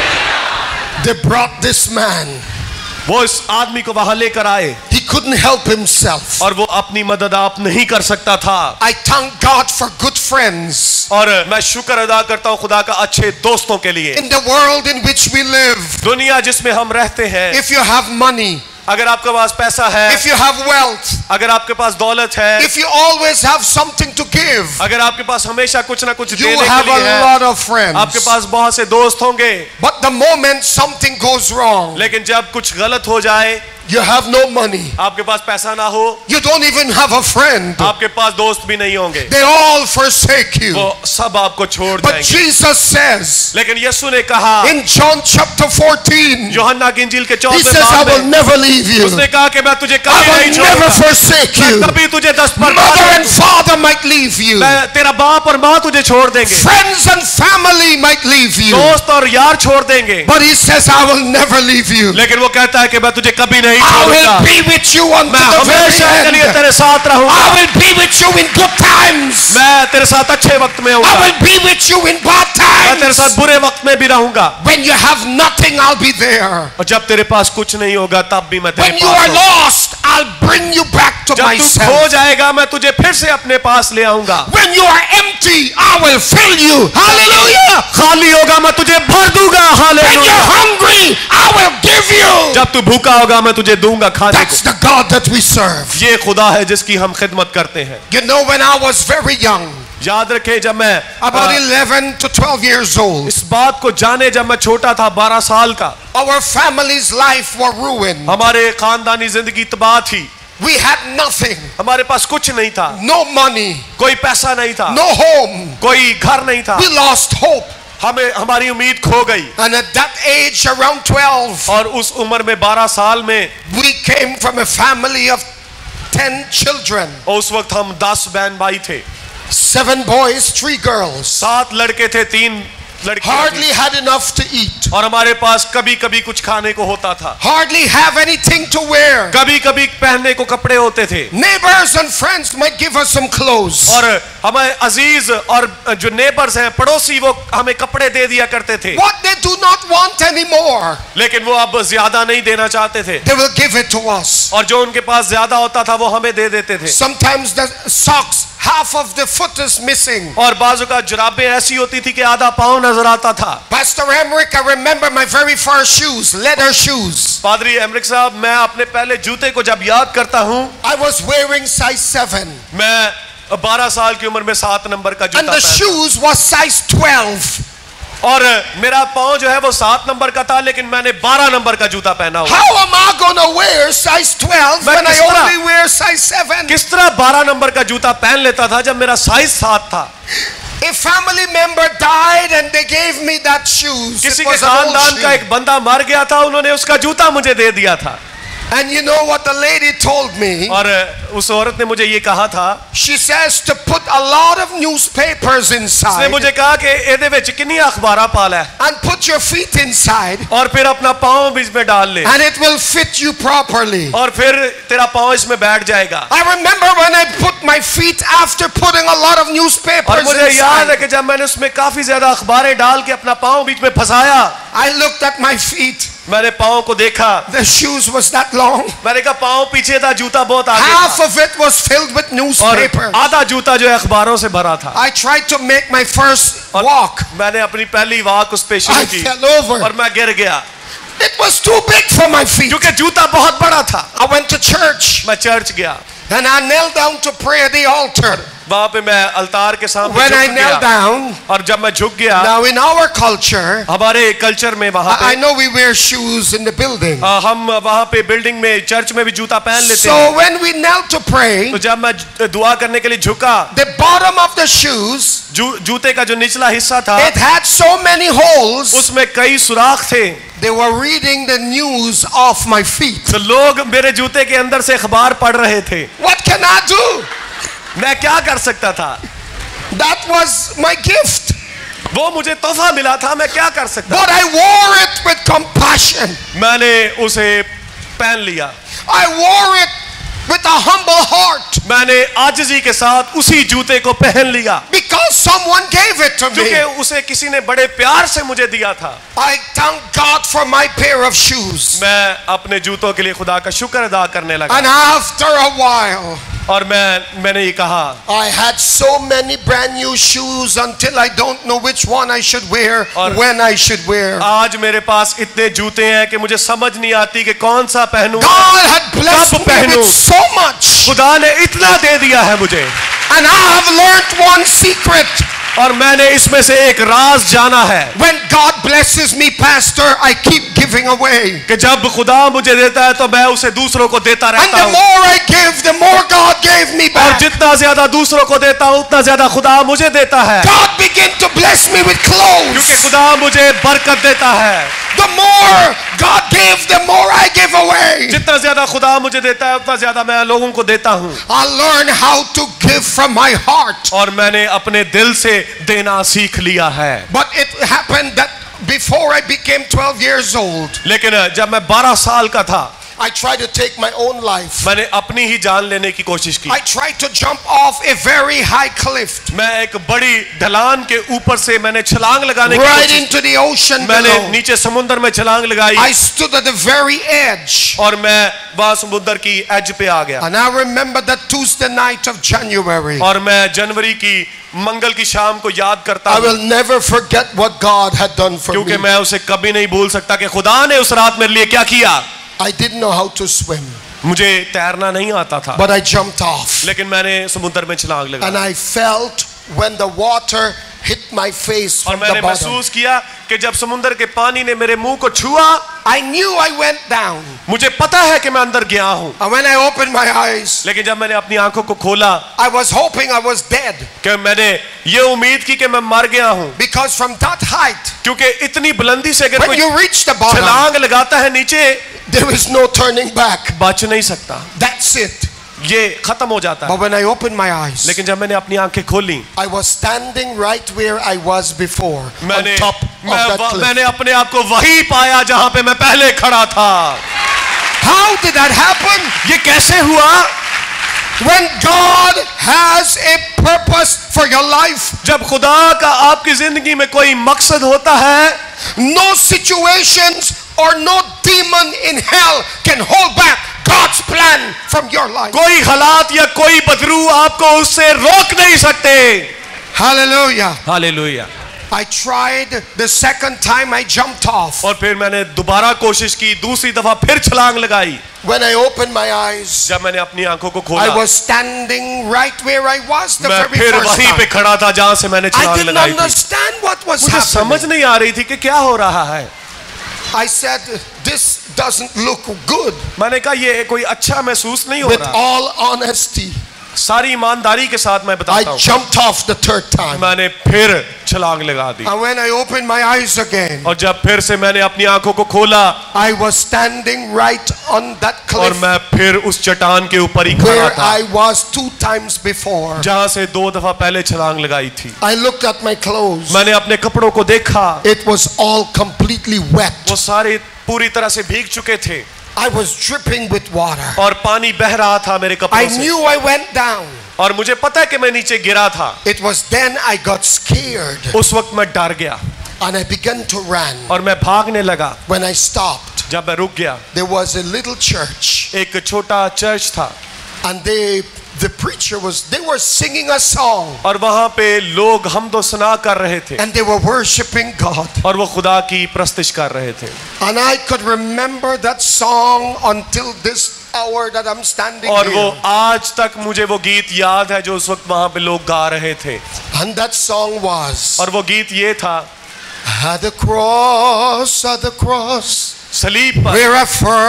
They brought this man. वो इस आदमी को वहां लेकर आए He couldn't help himself. और वो अपनी मदद आप नहीं कर सकता था। I thank God for good friends. और मैं शुक्र अदा करता हूँ खुदा का अच्छे दोस्तों के लिए। In the world in which we live, दुनिया जिसमें हम रहते हैं, if you have money, अगर आपके पास पैसा है, if you have wealth, अगर आपके पास दौलत है, if you always have something to give, अगर आपके पास हमेशा कुछ ना कुछ you देने have के लिए a है, lot of friends. आपके पास बहुत से दोस्त होंगे। But the moment something goes wrong, लेकिन जब कुछ गलत हो जाए, you have no money. आपके पास पैसा ना हो, You don't even have a friend. आपके पास दोस्त भी नहीं होंगे, They all forsake you. वो सब आपको छोड़ But जाएंगे। Jesus says लेकिन यीशु ने कहा in John chapter fourteen, यूहन्ना की इंजील के He चौथे says, I बाब will में never leave you. उसने कहा कि मैं तुझे I कभी नहीं will never छोड़ूंगा, forsake मैं you. कभी तुझे दस्त पर Mother and father might leave you. मैं तेरा बाप और माँ तुझे छोड़ देंगे, Friends and family might leave you. दोस्त और यार छोड़ देंगे, But he says, I will never leave you. लेकिन वो कहता है कि मैं तुझे कभी नहीं I छोड़ूंगा, will be with you unto मैं the very हमेशा के लिए end. तेरे साथ रहूंगा, I will be with you in good times. मैं तेरे साथ अच्छे वक्त में I होऊंगा, will be with you in bad मैं तेरे साथ times. बुरे वक्त में भी रहूंगा, When you have nothing, I'll be there. और जब तेरे पास कुछ नहीं होगा तब भी मैं तेरे When you पास are हूँ। lost, I'll bring you back to जब तू खो myself. जाएगा मैं तुझे फिर से अपने पास ले आऊंगा, When you are empty, I will fill you. Hallelujah. खाली होगा मैं तुझे भर दूंगा, When hallelujah. you're hungry, I will give you. जब तू भूखा होगा मैं तुझे दूंगा खाने That's को। the God that we serve. ये खुदा है जिसकी हम खिदमत करते हैं। You know, when I was very young, याद रखे जब मैं about uh, eleven to twelve years old, इस बात को जाने जब मैं छोटा था, बारह साल का, our family's life were ruined. हमारे खानदानी जिंदगी तबाह थी, We had nothing. हमारे पास कुछ नहीं था, No money. कोई पैसा नहीं था, No home. कोई घर नहीं था, We lost hope. हमें हमारी उम्मीद खो गई। And at that age, around twelve, और उस उम्र में बारह साल में we came from a family of ten children. और उस वक्त हम दस बहन भाई थे, Seven boys, three girls. सात लड़के थे, तीन लड़कियां Hardly थीं। had enough to eat. और हमारे पास कभी कभी कुछ खाने को होता था, Hardly have anything to wear. कभी कभी पहनने को कपड़े होते थे। Neighbors and friends might give us some clothes. और हमारे अजीज और जो नेबर्स हैं, पड़ोसी, वो हमें कपड़े दे दिया करते थे। What they do not want anymore, लेकिन वो अब ज्यादा नहीं देना चाहते थे, they will give it to us. और जो उनके पास ज्यादा होता था वो हमें दे देते थे। Sometimes the socks, half of the foot is missing. और बाजू का जुराबें ऐसी होती थी कि आधा पाँव नजर आता था। Pastor Emmerich, I remember my very first shoes, leather shoes. पादरी एमरिक साहब, मैं अपने पहले जूते को जब याद करता हूँ, I was wearing size seven. मैं बारह साल की उम्र में सात नंबर का And जूता the पहना, shoes was size twelve. और मेरा पाँव जो है वो सात नंबर का था, लेकिन मैंने बारह नंबर का जूता पहना हुआ। How am I gonna wear size twelve मैं when I किस तरह- only wear size seven? किस तरह बारह नंबर का जूता पहन लेता था जब मेरा साइज सात था? A family member died and they gave me that shoes. किसी It के was an old खानदान का shoe. एक बंदा मर गया था, उन्होंने उसका जूता मुझे दे दिया था। And you know what the lady told me? और उस औरत ने मुझे ये कहा था, She says to put a lot of newspapers उसने inside मुझे कहा कि एदे विच किन्नी अखबारां पाल है, and put your feet inside और फिर अपना पाँव बीच में डाल ले, and it will fit you properly. और फिर तेरा पाँव इसमें बैठ जाएगा। I remember when I put my feet after putting a lot of और newspapers मुझे याद है inside. कि जब मैंने उसमें काफी ज्यादा अखबारें डाल के अपना पाँव बीच में फंसाया, I looked at my feet. मैंने पाँव को देखा, The shoes was that long. मैंने कहा पाँव पीछे था, जूता बहुत आगे Half था, of it was filled with और newspapers. आधा जूता जो है अखबारों से भरा था। I tried to make my first और walk. मैंने अपनी पहली वॉक उस पे शुरू I की, fell over. और मैं गिर गया It was too big for my feet. क्योंकि जूता बहुत बड़ा था। I went to church मैं चर्च गया, and I knelt down to pray at the altar. वहां पे मैं अलतार के सामने When I झुक knelt गया, down, और जब मैं झुक गया, now in our culture, हमारे कल्चर में वहां I I पे know we wear shoes in the building. आ, हम वहां पे बिल्डिंग में, चर्च में भी जूता पहन लेते So हैं। when we knelt to pray, तो जब मैं दुआ करने के लिए झुका, the bottom of the shoes, जू, जूते का जो निचला हिस्सा था, it had so many holes. उसमें कई सुराख थे। They were reading the news off my feet. तो लोग मेरे जूते के अंदर से अखबार पढ़ रहे थे। What can I do? मैं क्या कर सकता था? That was my gift. वो मुझे तोहफा मिला था, मैं क्या कर सकता? But I wore it with compassion. मैंने उसे पहन लिया, I wore it with a humble heart. मैंने आजिज़ी के साथ उसी जूते को पहन लिया, Because someone gave it to me. क्योंकि उसे किसी ने बड़े प्यार से मुझे दिया था। I thank God for my pair of shoes. मैं अपने जूतों के लिए खुदा का शुक्र अदा करने लगा, And after a while, और मैं मैंने ये कहा, I had so many brand new shoes until I don't know which one I should wear, और- when I should wear. आज मेरे पास इतने जूते हैं कि मुझे समझ नहीं आती कि कौन सा पहनूं। God had blessed कब me पहनूं? with so much. खुदा ने इतना दे दिया है मुझे, And I have learned one secret. और मैंने इसमें से एक राज जाना है When God blesses me, Pastor, I keep giving away. कि जब खुदा मुझे देता है तो मैं उसे दूसरों को देता And रहता the हूँ, more I give, the more God gave me और back. जितना ज्यादा दूसरों को देता हूँ उतना ज्यादा खुदा मुझे देता है, God began to bless me with क्योंकि clothes. खुदा मुझे बरकत देता है। The more God gave, the more I give away. जितना ज्यादा खुदा मुझे देता है उतना ज्यादा मैं लोगों को देता हूँ, I learned how to give from my heart. और मैंने अपने दिल से देना सीख लिया है। But it happened that before I became twelve years old, लेकिन जब मैं बारह साल का था, I tried to take my own life. मैंने अपनी ही जान लेने की कोशिश की। I tried to jump off a very high cliff मैं एक बड़ी ढलान के ऊपर से मैंने छलांग लगाने की right कोशिश into the ocean मैंने below. नीचे समुद्र में छलांग लगाई, I stood at the very edge. और मैं वहां समुद्र की एज पे आ गया, And I remember that Tuesday night of January. और मैं जनवरी की मंगल की शाम को याद करता I हूँ, will never forget what God had done for क्योंकि me. मैं उसे कभी नहीं भूल सकता कि खुदा ने उस रात मेरे लिए क्या किया। I didn't know how to swim, मुझे तैरना नहीं आता था, but I jumped off. लेकिन मैंने समुद्र में छलांग And लगाई, I felt when the water hit my face और from मैंने the bottom. महसूस किया कि जब समुद्र के पानी ने मेरे मुंह को छुआ I knew I went down. मुझे पता है कि मैं अंदर गया हूँ, And when I opened my eyes, लेकिन जब मैंने अपनी आंखों को खोला I was hoping I was dead. कि मैंने ये उम्मीद की कि मैं मर गया हूँ, Because from that height, क्योंकि इतनी बुलंदी से अगर when कोई you reach the bottom, छलांग लगाता है नीचे, there is no turning back. बच नहीं सकता, That's it. ये खत्म हो जाता है। But when I opened my eyes, लेकिन जब मैंने अपनी आंखें खोली, I was standing right where I was before, on मैंने top of मैं, that व- cliff. मैंने अपने आप को वही पाया जहां पे मैं पहले खड़ा था। How did that happen? ये कैसे हुआ? When God has a purpose for your life, जब खुदा का आपकी जिंदगी में कोई मकसद होता है, no situations or no demon in hell can hold back God's plan from your life. कोई हालात या कोई बदरू आपको उससे रोक नहीं सकते। Hallelujah. Hallelujah. I tried the second time, I jumped off. और फिर मैंने दोबारा कोशिश की, दूसरी दफा फिर छलांग लगाई। When I opened my eyes, जब मैंने अपनी आंखों को I खोला, was standing right where I was the मैं very फिर first वहीं पे time. खड़ा था जहां से मैंने I छलांग didn't लगाई थी। understand what was मुझे समझ happening. नहीं आ रही थी कि क्या हो रहा है। I said, this doesn't look good. मैंने कहा ये कोई अच्छा महसूस नहीं हो With रहा। all honesty, सारी ईमानदारी के साथ मैं I बताता हूँ, jumped off the third time. मैंने फिर छलांग लगा दी। And when I opened my eyes again, और जब फिर से मैंने अपनी आंखों को खोला, I was standing right on that और cliff मैं फिर उस चट्टान के ऊपर ही खड़ा where था I was two times before. जहां से दो दफा पहले छलांग लगाई थी। I looked at my clothes. मैंने अपने कपड़ों को देखा, It was all completely wet. वो सारे पूरी तरह से भीग चुके थे I was dripping with water. और पानी बह रहा था मेरे I कपड़ों से। knew I went down. और मुझे पता है कि मैं नीचे गिरा था। It was then I got scared उस वक्त मैं डर गया and I began to run. और मैं भागने लगा। When I stopped, जब मैं रुक गया, there was a little church एक छोटा चर्च था and they the preacher was they were singing a song और वहां पे लोग हमदो सना कर रहे थे and they were worshiping God. और वो खुदा की प्रस्तुति कर रहे थे। And I could remember that song until this hour that I'm standing और वो here. आज तक मुझे वो गीत याद है जो उस वक्त वहां पे लोग गा रहे थे। And that song was, और वो गीत ये था, at the cross, at the cross, सलीब पर where I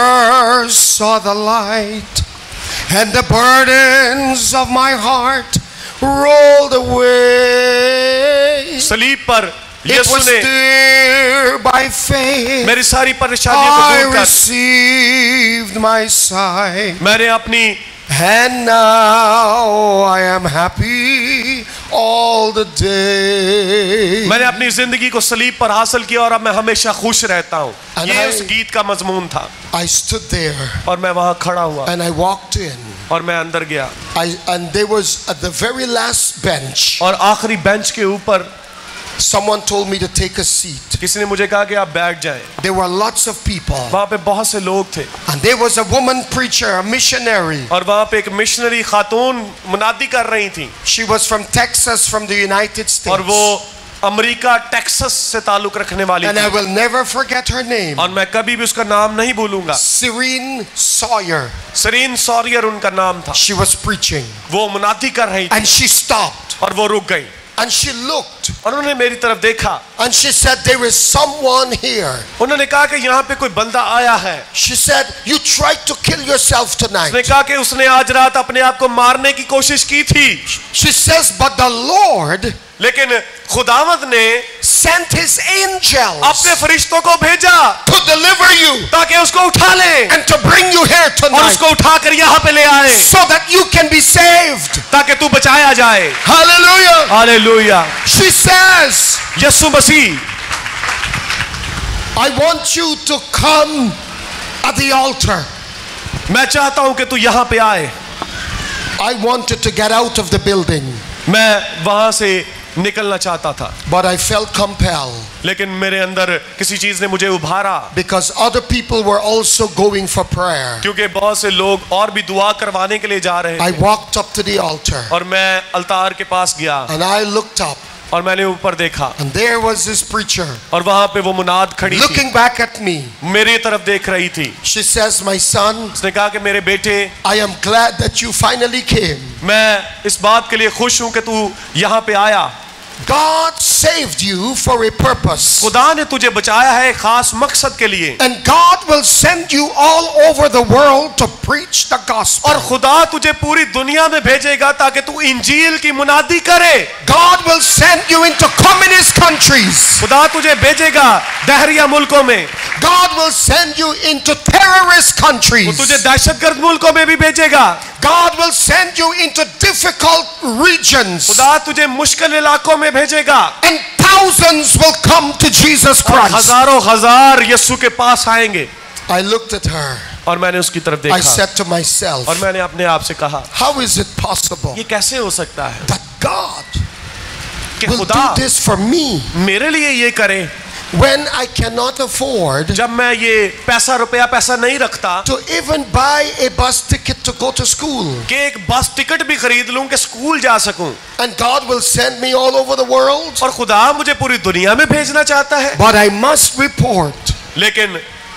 first saw the light, and the burdens of my heart rolled away. सलीब पर It यीशु was ने there by faith मेरी सारी परेशानियों को I दूर कर, received my sight, मैंने अपनी and now I am happy all the day. मैंने अपनी जिंदगी को सलीब पर हासिल किया और अब मैं हमेशा खुश रहता हूँ। And ये I- उस गीत का मजमून था। I stood there और मैं वहां खड़ा हुआ and I walked in. और मैं अंदर गया I, and there was at the very last bench, और आखिरी बेंच के ऊपर someone told me to take a seat. किसी ने मुझे कहा कि आप बैठ जाएं। There were lots of people, वहां पे बहुत से लोग थे and there was a woman preacher, a missionary. और वहां पे एक मिशनरी खातून मुनादी कर रही थी She was from Texas, from the United States. और वो अमेरिका टेक्सास से ताल्लुक रखने वाली And I थी will never forget her name. और मैं कभी भी उसका नाम नहीं भूलूंगा। Serene Sawyer. सरीन सॉरियर उनका नाम था। She was preaching, वो मुनादी कर रही थी and she stopped और वो रुक गई and she looked और उन्होंने मेरी तरफ देखा। and she said, there is someone here. उन्होंने कहा कि यहाँ पे कोई बंदा आया है। She said, you tried to kill yourself tonight. उसने कहा कि उसने आज रात अपने आप को मारने की कोशिश की थी, She says, but the Lord लेकिन खुदावंद ने sent his angels अपने फरिश्तों को भेजा to deliver you ताकि उसको उठा ले and to bring you here और tonight उसको उठाकर यहाँ पे ले आए so that you can be saved. ताकि तू बचाया जाए। Hallelujah. Hallelujah. She says, Yeshu Masih, I want you to come at the altar. मैं चाहता हूं कि तू यहाँ पे आए। I wanted to get out of the building, मैं वहां से निकलना चाहता था but I felt compelled लेकिन मेरे अंदर किसी चीज ने मुझे उभारा because other people were also going for prayer. क्योंकि बहुत से लोग और भी दुआ करवाने के लिए जा रहे I थे walked up to the altar और मैं अलतार के पास गया and I looked up, और मैंने ऊपर देखा and there was this preacher और वहां पे वो मुनाद खड़ी थी, looking back at me. मेरी तरफ देख रही थी। She says, my son, उसने कहा कि मेरे बेटे, I am glad that you finally came. मैं इस बात के लिए खुश हूं कि तू यहाँ पे आया God saved you for a purpose. खुदा ने तुझे बचाया है एक खास मकसद के लिए, And God will send you all over the world to preach the gospel. और खुदा तुझे पूरी दुनिया में भेजेगा ताकि तू इंजील की मुनादी करे। God will send you into communist countries. खुदा तुझे भेजेगा दहरिया मुल्कों में, God will send you into terrorist वो countries. तुझे दहशतगर्द मुल्कों में भी भेजेगा। God will send you into difficult regions. खुदा तुझे मुश्किल इलाकों में भेजेगा, And thousands will come to Jesus और Christ. हजारों हजार यीशु के पास आएंगे। I looked at her. और मैंने उसकी तरफ I देखा said to myself, और मैंने अपने आप से कहा, how is it possible ये कैसे हो सकता है that God कि will खुदा do this for me मेरे लिए ये करे when I cannot afford जब मैं ये पैसा रुपया पैसा नहीं रखता to even buy a bus ticket to go to school? कि एक बस टिकट भी खरीद लूं कि स्कूल जा सकूं, And God will send me all over the world? और खुदा मुझे पूरी दुनिया में भेजना चाहता है। But I must report लेकिन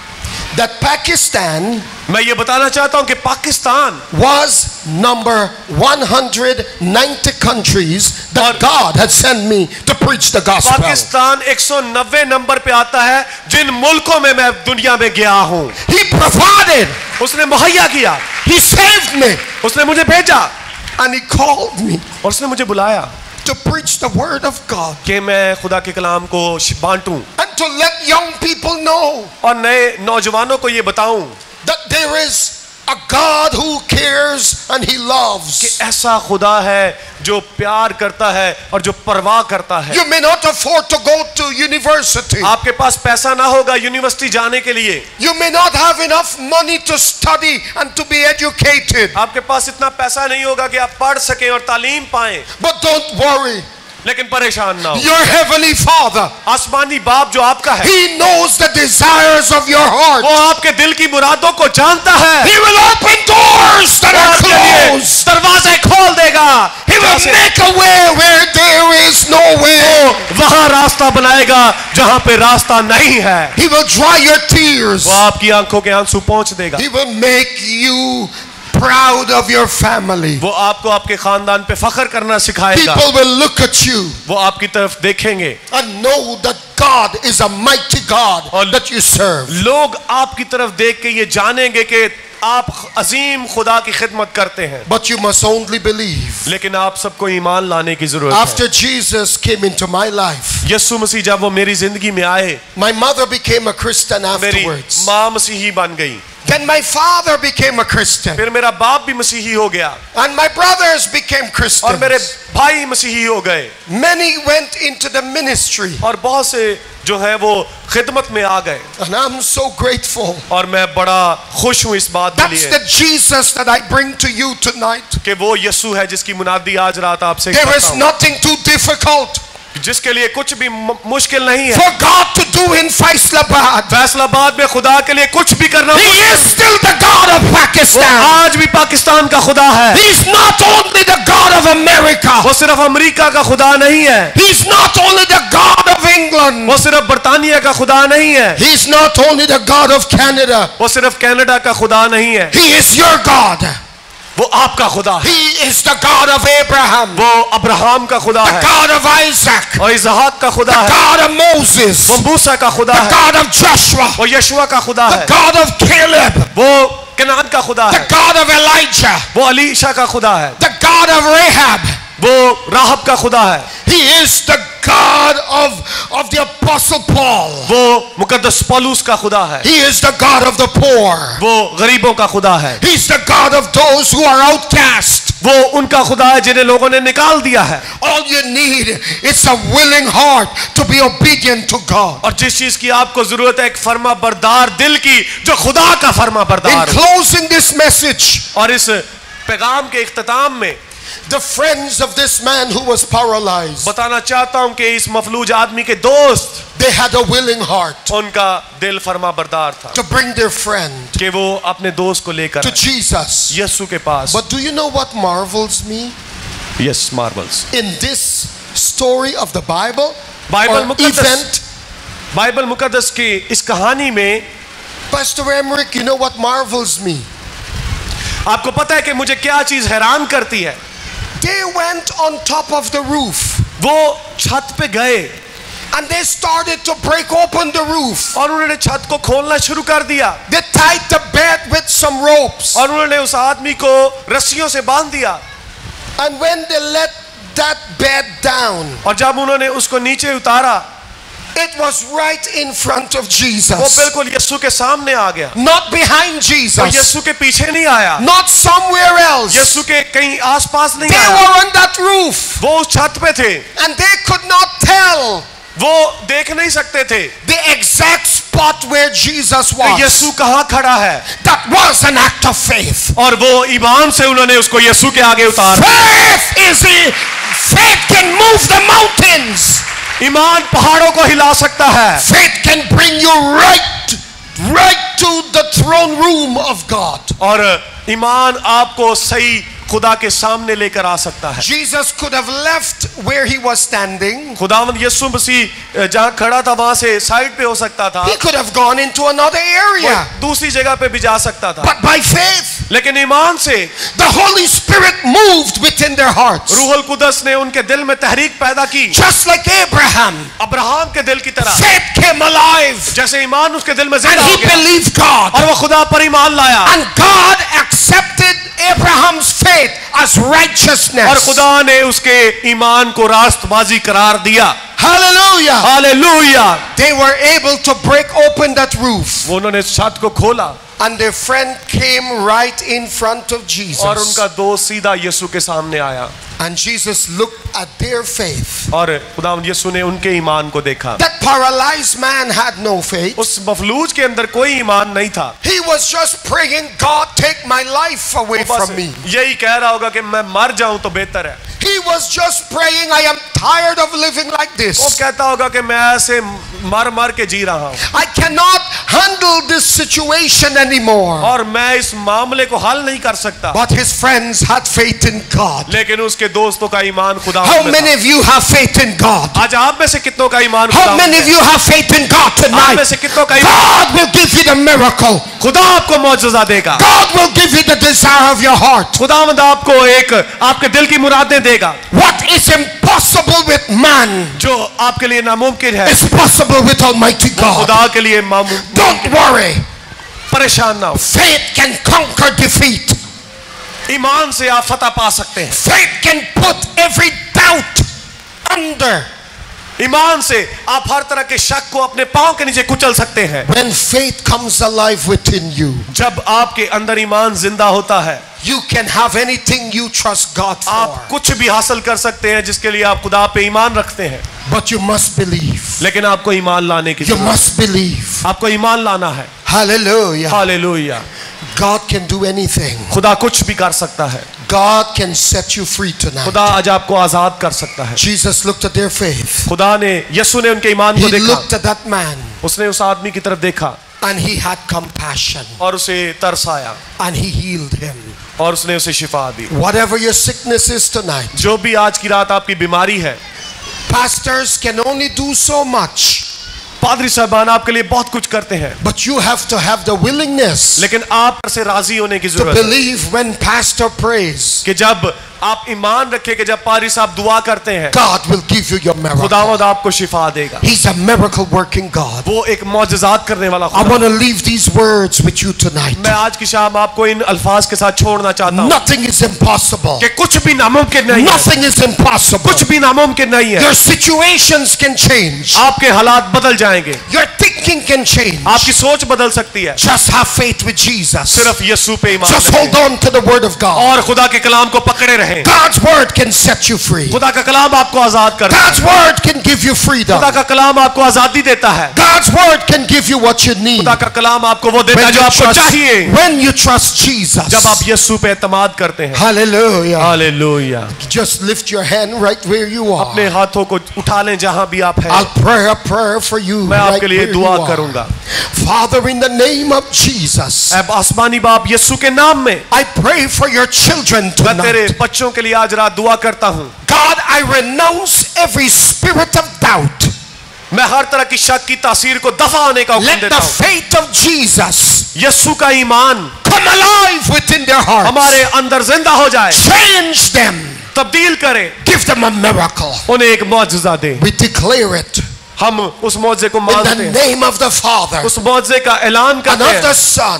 that Pakistan मैं ये बताना चाहता हूं कि Pakistan was number one hundred ninety countries that God had sent me to preach the gospel. Pakistan एक सौ नब्बे नंबर पे आता है जिन मुल्कों में मैं दुनिया में गया हूं। He provided, उसने मुहैया किया, He saved me, उसने मुझे भेजा and He called me और उसने मुझे बुलाया to preach the word of God कि मैं खुदा के कलाम को बांटूं and to let young people know और नए नौजवानों को ये बताऊं that there is a God who cares and He कि loves. ऐसा खुदा है जो प्यार करता है और जो परवाह करता है। You may not afford to go to university. आपके पास पैसा ना होगा यूनिवर्सिटी जाने के लिए, You may not have enough money to study and to be educated. आपके पास इतना पैसा नहीं होगा कि आप पढ़ सकें और तालीम पाएं, But don't worry. लेकिन परेशान ना हो। Your heavenly Father, आसमानी बाप जो आपका है He knows the desires of your heart. वो आपके दिल की मुरादों को जानता है, He will open doors that वो are आपके लिए closed. दरवाजे खोल देगा, He will जैसे make a way where there is no way. वहां रास्ता बनाएगा जहां पे रास्ता नहीं है, He will dry your tears. वो आपकी आंखों के आंसू पोंछ देगा, He will make you proud of your family. वो आपको आपके खानदान पे फख्र करना सिखाएगा, People will look at you वो आपकी तरफ देखेंगे and know that God is a mighty God और that you serve. लोग आपकी तरफ देख के ये जानेंगे कि आप अजीम खुदा की खिदमत करते हैं। But you must only believe. लेकिन आप सबको ईमान लाने की जरूरत है। After Jesus came into my life, यीशु मसीह जब वो मेरी जिंदगी में आए, my mother became a Christian मेरी afterwards. माँ मसीही बन गई, Then my father became a Christian. फिर मेरा बाप भी मसीही हो गया And my brothers became और मेरे Christians. भाई मसीही हो गए Many went into the ministry. और बहुत से जो है वो खिदमत में आ गए, And I'm so grateful. और मैं बड़ा खुश हूँ इस बात के That's लिए the Jesus that I bring to you tonight. कि वो यीशु है जिसकी मुनादी आज रात आपसे There करता is हूँ, nothing too difficult जिसके लिए कुछ भी मु- मुश्किल नहीं है। for God to do in Faisalabad. Faisalabad में खुदा के लिए कुछ भी करना He मुश्किल- is still the God of वो Pakistan. आज भी पाकिस्तान का खुदा है, He's not only the God of America. वो सिर्फ अमेरिका का खुदा नहीं है, He's not only the God of England. वो सिर्फ बर्तानिया का खुदा नहीं है, He's not only the God of Canada. वो सिर्फ कनाडा का खुदा नहीं है, He is your God. वो आपका खुदा है, He is the God of Abraham, वो अब्राहम का खुदा the है God of Isaac, और इसहाक का खुदा the है, God of Moses, वो मूसा का खुदा the है, God of Joshua, वो यशुआ का खुदा the है, God of Caleb, वो कनान का खुदा the है, God of Elijah, वो अलीशा का खुदा है, the God of Rahab. वो राहब का खुदा है, He is the God of, of the Apostle Paul. वो मुकद्दस पौलुस का खुदा है, He is the God of the poor. वो गरीबों का खुदा है, He's the God of those who are outcast. वो उनका खुदा है जिन्हें लोगों ने निकाल दिया है। All you need is a willing heart to be obedient to God. और जिस चीज की आपको जरूरत है एक फर्मा बरदार दिल की जो खुदा का फर्मा In बरदार हो। closing this message, और इस पैगाम के इख्तिताम में the friends of this man who was paralyzed, बताना चाहता हूं कि इस मफलूज आदमी के दोस्त, they had a willing heart उनका दिल फर्मा बरदार था to bring their friend कि वो अपने दोस्त को लेकर to आए Jesus. यीशु के पास। But do you know what marvels me yes marvels, in this story of the Bible Bible or मुकद्दस, event? बाइबल मुकद्दस की इस कहानी में Pastor Emmerich, you know what marvels me? आपको पता है कि मुझे क्या चीज हैरान करती है? They went on top of the roof. वो छत पे गए and they started to break open the roof. और उन्होंने छत को खोलना शुरू कर दिया They tied the bed with some ropes. और उन्होंने उस आदमी को रस्सियों से बांध दिया And when they let that bed down, और जब उन्होंने उसको नीचे उतारा it was right in front of वो Jesus. बिल्कुल यीशु के सामने आ गया Not behind वो Jesus. यीशु के पीछे नहीं आया Not somewhere else. यीशु के कहीं आसपास नहीं They आया were on that roof. वो उस छत पे थे And they could not tell वो देख नहीं सकते थे the exact spot where Jesus कि was. यीशु कहाँ खड़ा है That was an act of faith. और वो ईमान से उन्होंने उसको यीशु के आगे उतारा Faith is the faith can move the mountains. ईमान पहाड़ों को हिला सकता है Faith can bring you right right to the throne room of God. और ईमान आपको सही खुदा के सामने लेकर आ सकता है Jesus could have left where he was standing. खुदावंद यीशु मसीह जहां खड़ा था वहां से साइड पे हो सकता था He could have gone into another वो area. दूसरी जगह पे भी जा सकता था But by faith, लेकिन ईमान से the Holy Spirit moved within their hearts. रूहुल कुदस ने उनके दिल में तहरीक पैदा की Just like Abraham, अब्राहम के दिल की तरह faith came alive. जैसे ईमान उसके दिल में And जिंदा हो he गया believed God. और वो खुदा पर ईमान लाया And God accepted Abraham's faith as और righteousness. खुदा ने उसके ईमान को रास्तबाजी करार दिया Hallelujah. Hallelujah They were able to break open that roof. वो उन्होंने छत को खोला And their friend came right in front of और Jesus. उनका दोस्त सीधा यीशु के सामने आया And Jesus looked at their faith. और खुदावंद यीशु ने उनके ईमान को देखा That paralyzed man had no faith. उस मफलूज के अंदर कोई ईमान नहीं था He was just praying, God, take my life away बस from me. यही कह रहा होगा कि मैं मर जाऊं तो बेहतर है He was just praying, I am tired of living like वो this. कहता होगा कि मैं ऐसे मर मर के जी रहा हूं I cannot handle this situation anymore. और मैं इस मामले को हल नहीं कर सकता But his friends had faith in God. लेकिन उसके दोस्तों का ईमान खुदा How में many था। of you have faith in God? आज आप में से कितनों का ईमान How खुदा many में of you have faith in God आप में tonight? से कितनों का ईमान God will give you the miracle. खुदा आपको मौजूदा देगा God will give you the desire of your heart. खुदावंद आपको एक आपके दिल की मुरादें देगा What is impossible with man जो आपके लिए नामुमकिन है is possible with Almighty God. खुदा के लिए मामूल Don't worry. परेशान ना हो Faith can conquer defeat. ईमान से आप फतह पा सकते हैं Faith can put every doubt under. ईमान से आप हर तरह के शक को अपने पांव के नीचे कुचल सकते हैं When faith comes alive within you, जब आपके अंदर ईमान जिंदा होता है you can have anything you trust God आप for. कुछ भी हासिल कर सकते हैं जिसके लिए आप खुदा पे ईमान रखते हैं But you must believe. लेकिन आपको ईमान लाने की You जरूरत must believe. है। आपको ईमान लाना है Hallelujah. Hallelujah God can do anything. खुदा कुछ भी कर सकता है God can set you free tonight. खुदा आज आपको आजाद कर सकता है Jesus looked at their faith. खुदा ने यीशु ने उनके ईमान को He देखा looked at that man उसने उस आदमी की तरफ देखा and he had compassion और उसे तरस आया and he healed him. और उसने उसे शिफा दी Whatever your sickness is tonight, जो भी आज की रात आपकी बीमारी है pastors can only do so much, पादरी साहबान आपके लिए बहुत कुछ करते हैं but you have to have the willingness लेकिन आप से राजी होने की to जरूरत है believe when pastor prays. कि जब आप ईमान रखें कि जब पादरी साहब दुआ करते हैं God will give you your miracle. खुदावंद आपको शिफा देगा He's a miracle working God. वो एक मौजज़ात करने वाला I खुदा want to leave these words with you tonight. मैं आज की शाम आपको इन अल्फाज के साथ छोड़ना चाहता हूँ Nothing is impossible. कि कुछ भी नामुमकिन नहीं है Nothing is impossible. कुछ भी नामुमकिन नहीं है Your situations can change. आपके हालात बदल जाएंगे Your thinking can change. आपकी सोच बदल सकती है Just have faith with Jesus. सिर्फ यीशु पे ईमान Just रखें hold on to the word of God. और खुदा के कलाम को पकड़े रहें God's word can set you free. खुदा का कलाम आपको आजाद करता है God's word can give you freedom. खुदा का कलाम आपको आजादी देता है God's word can give you what you need. खुदा का कलाम आपको वो देता है When जो you आपको trust, चाहिए when you trust Jesus. जब आप यीशु पे एतमाद करते हैं Hallelujah. Hallelujah Just lift your hand right where you अपने are. हाथों को उठा लें जहां भी आप हैं I'll pray a prayer for you मैं right आपके लिए where you दुआ are. करूंगा Father, in the name of Jesus, ऐ आसमानी बाप यीशु के नाम में I pray for your children मैं तेरे tonight. बच्चों के लिए आज रात दुआ करता हूं God, I renounce every spirit of doubt. मैं हर तरह की शक की तासीर को दफा होने का हुक्म Let देता the हूं faith of Jesus यीशु का ईमान come alive within their hearts. हमारे अंदर जिंदा हो जाए Change them. तब्दील करे, Give them a miracle. उन्हें एक मौजज़ा दे। We declare it हम उस मौजज़े को in मानते the हैं, name of the Father उस मौजज़े का ऐलान and करते of the हैं, Son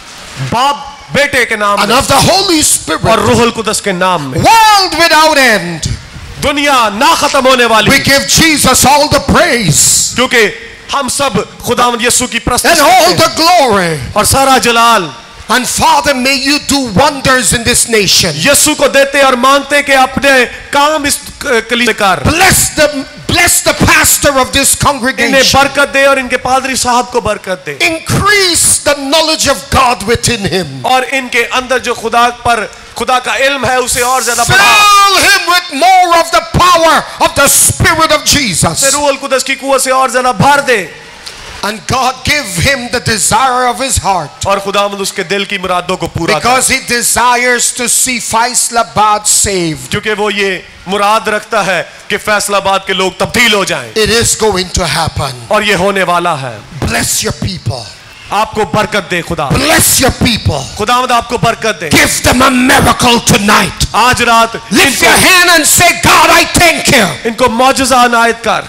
बाप बेटे के नाम and में of the Holy और Spirit. रूहुल कुदस के नाम में। World without end. दुनिया ना खत्म होने वाली, We give Jesus all the praise क्योंकि हम सब खुदावंद यीशु की and प्रशंसा all करते हैं the glory. और सारा जलाल And Father, may you do wonders in this nation. यीशु को देते और मांगते कि अपने काम इस कलीसिया में कर। Bless the bless the pastor of this इन्हें congregation. बरकत दे और इनके पादरी साहब को बरकत दे Increase the knowledge of God within him. और इनके अंदर जो खुदा पर खुदा का इल्म है उसे और ज्यादा बढ़ा। Fill him with more of the power of the Spirit of Jesus. रूहुल कुदस की कुव्वत से और ज्यादा भर दे And God give him the desire of his heart. और खुदावंद उसके दिल की मुरादों को पूरा करे, Because he desires to see Faisalabad saved. क्योंकि वो ये मुराद रखता है कि फैसलाबाद के लोग तब्दील हो जाएं It is going to happen. और ये होने वाला है। Bless your people. आपको बरकत दे खुदा, Bless your people. खुदावंद आपको बरकत दे। Give them a miracle tonight. आज रात Lift your इनको, hand and say, God, I thank you. इनको मौजज़ा अनायत कर।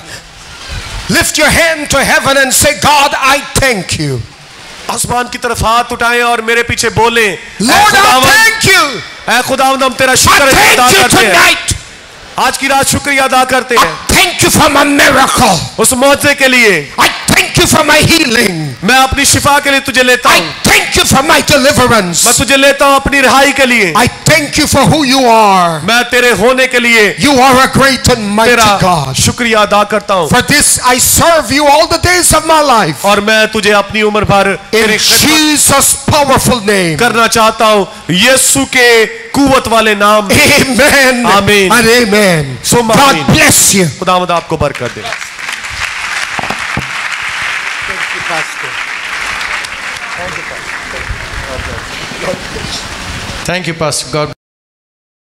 Lift your hand to heaven and say, God, I thank you. आसमान की तरफ हाथ उठाएं और मेरे पीछे बोले, Lord, I thank you. ऐ खुदावंद हम तेरा I शुक्र अदा thank you करते हैं, tonight. आज की रात शुक्रिया अदा करते हैं Thank you for my miracle. उस मौजज़े के लिए। I thank you for my healing. मैं अपनी शिफा के लिए तुझे लेता I हूँ, thank you for my deliverance. मैं तुझे लेता हूँ अपनी रिहाई के लिए, I thank you for who you are. मैं तेरे होने के लिए You are a great and mighty तेरा God. शुक्रिया अदा करता हूँ For this I serve you all the days of my life. और मैं तुझे अपनी उम्र भर In तेरे खिदमत Jesus' powerful name. करना चाहता हूँ यीशु के कुव्वत वाले नाम में। Amen. Amen. And amen. Summa God amen. bless you. खुदावंद आपको बरकत दे। Thank you, Pastor. God